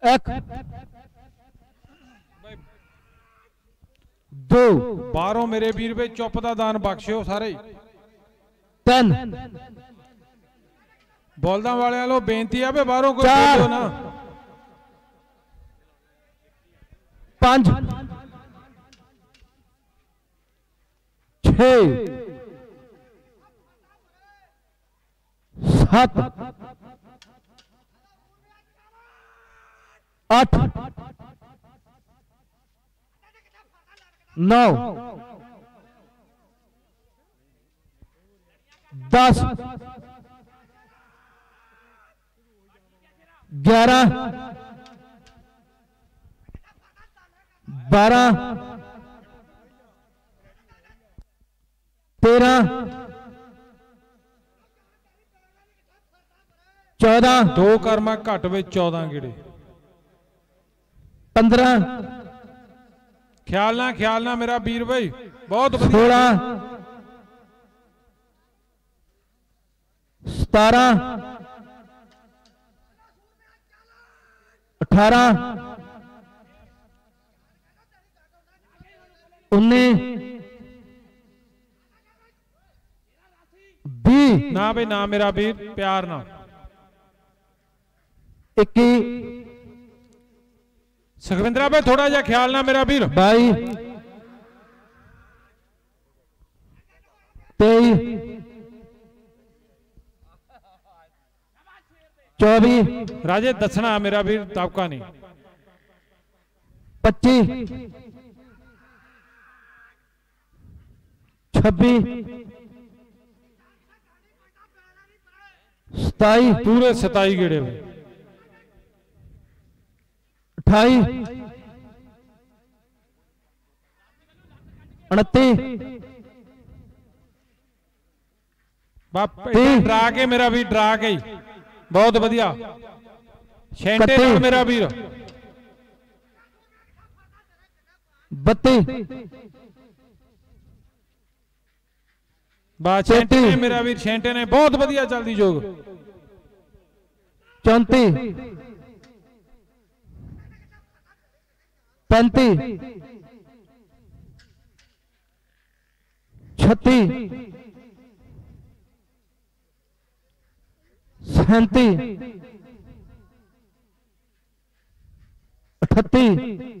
एक दो बारों मेरे वीर वे चुप दा दान बख्शियो सारे। तीन बॉलदा वाले लो बेनती है बारों को चार बोलो ना। पांच छह सात आठ नौ 10 11 12 13 14 दो कर्मा घट वे 14 गेड़े 15 ख्याल ना मेरा वीर भाई बहुत 16 17 18 19 20 ना भाई ना मेरा वीर प्यार ना 21 सुखविंदरा भाई थोड़ा जा ख्याल ना मेरा वीर 22 23 24 राजे दसना मेरा वीर ताबका नहीं 25 26 27 पूरे 27 गेड़े में 28 29 बाप डरा के मेरा वीर डरा के ही बहुत बढ़िया छेंटे नाल मेरा वीर 32 बा छेंटे ने मेरा वीर छेंटे ने बहुत बढ़िया चलती जोग 34 35 36 37 38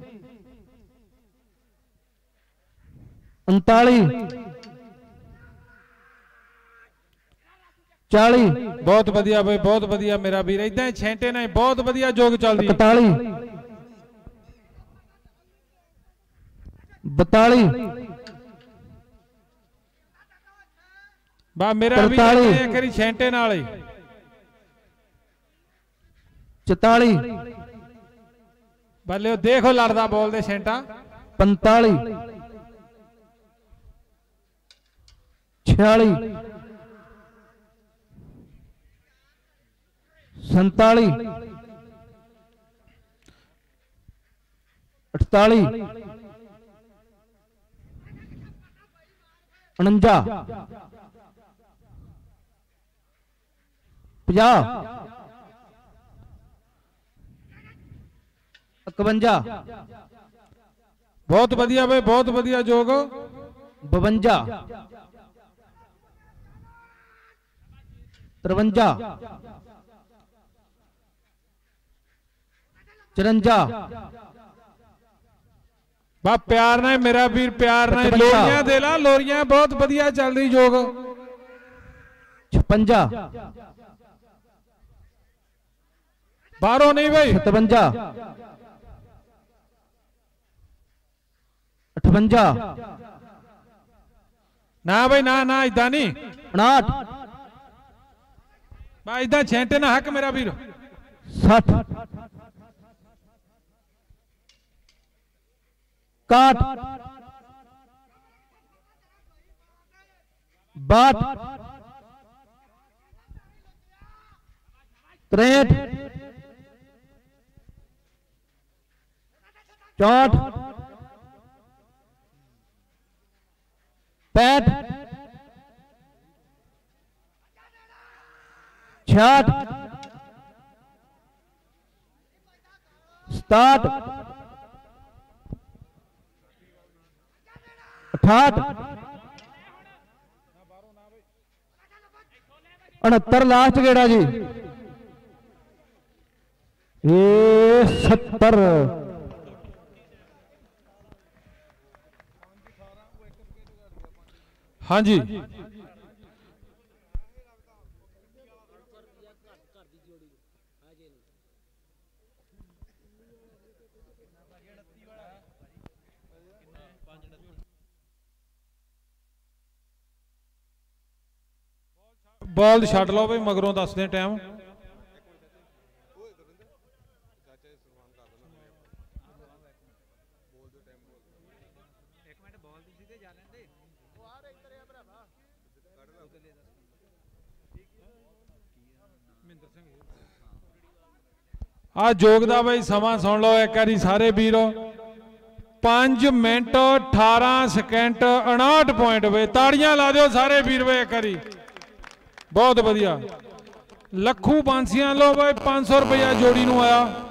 39 40 बहुत बढ़िया भाई बहुत बढ़िया मेरा वीर इदा ही छेंटे ने बहुत बढ़िया जोग चलती 41 42 बा मेरा वीर 43 एक बारी छेंटे नाल ही 44 बल्ले देखो लड़दा बोल दे छेंटा 45 46 47 48 49 50 51 बहुत बढ़िया भाई बहुत बढ़िया जोग 52 53 54 बा प्यार ना मेरा वीर प्यार ना 55 लोरियां दे ला लोरियां बहुत बढ़िया चल रही जोग 56 बारों नहीं भाई 57 58 ना भाई ना ना इदा नहीं 59 बा इदा छेंटे ना हक मेरा वीर 60 61 62 63 64 65 66 67 68 69 ਲਾਸਟ ਗੇੜਾ ਜੀ ਇਹ 70 ਹਾਂਜੀ ਬਾਲ ਛੱਡ ਲਓ ਬਈ ਮਗਰੋਂ ਦੱਸਦੇ ਟਾਈਮ ਆ ਜੋਗ ਦਾ ਬਈ ਸਮਾਂ ਸੁਣ ਲਓ ਇੱਕ ਵਾਰੀ ਸਾਰੇ ਵੀਰੋ 5 ਮਿੰਟ 18 ਸਕਿੰਟ 59 ਪੁਆਇੰਟ ਵੇ ਤਾੜੀਆਂ ਲਾ ਦਿਓ ਸਾਰੇ ਵੀਰ ਵੇ ਇੱਕ ਵਾਰੀ ਬਹੁਤ ਵਧੀਆ ਲੱਖੂ ਬਾਂਸੀਆਂ ਲੋ ਬਈ 500 ਰੁਪਇਆ ਜੋੜੀ ਨੂੰ ਆਇਆ